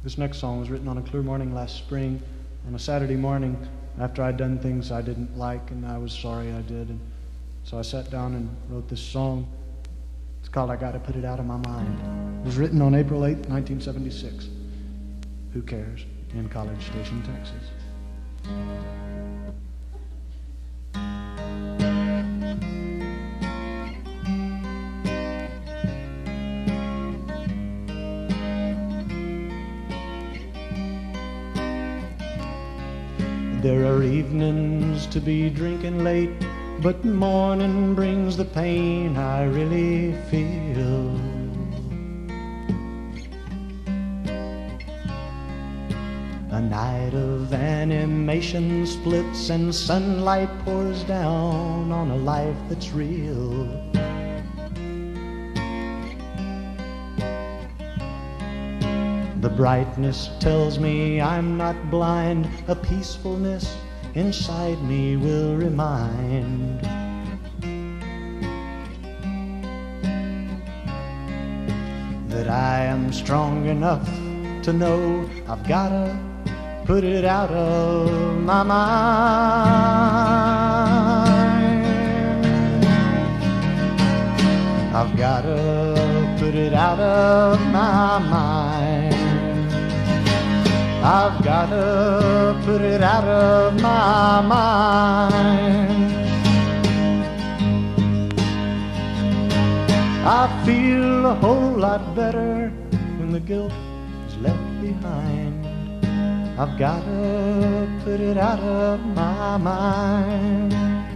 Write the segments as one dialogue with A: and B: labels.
A: This next song was written on a clear morning last spring, on a Saturday morning, after I'd done things I didn't like and I was sorry I did. And so I sat down and wrote this song. It's called I Gotta Put It Out of My Mind. It was written on April 8th, 1976. Who cares? In College Station, Texas. There are evenings to be drinking late, but morning brings the pain I really feel. A night of animation splits and sunlight pours down on a life that's real. The brightness tells me I'm not blind, a peacefulness inside me will remind that I am strong enough to know I've gotta put it out of my mind. I've gotta put it out of my mind. I've gotta put it out of my mind. I feel a whole lot better when the guilt is left behind. I've gotta put it out of my mind.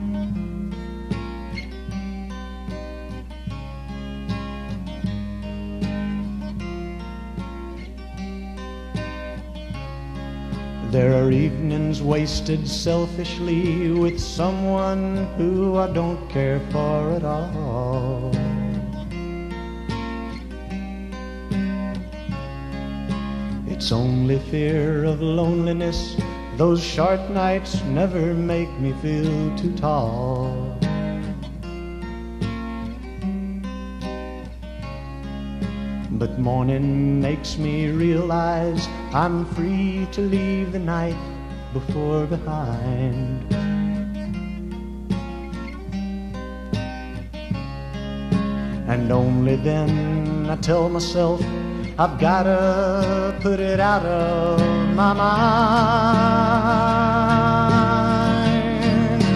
A: There are evenings wasted selfishly with someone who I don't care for at all. It's only fear of loneliness. Those short nights never make me feel too tall. But morning makes me realize I'm free to leave the night before behind. And only then I tell myself I've gotta put it out of my mind.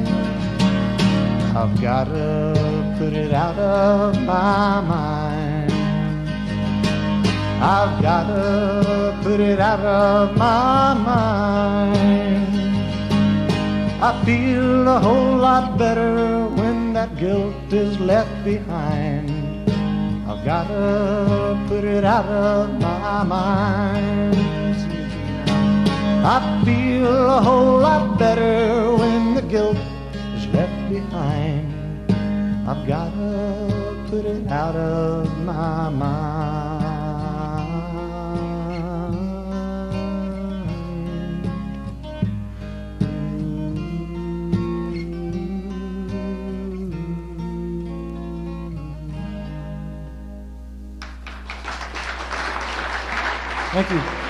A: I've gotta put it out of my mind. I've gotta put it out of my mind. I feel a whole lot better when that guilt is left behind. I've gotta put it out of my mind. I feel a whole lot better when the guilt is left behind. I've gotta put it out of my mind. Thank you.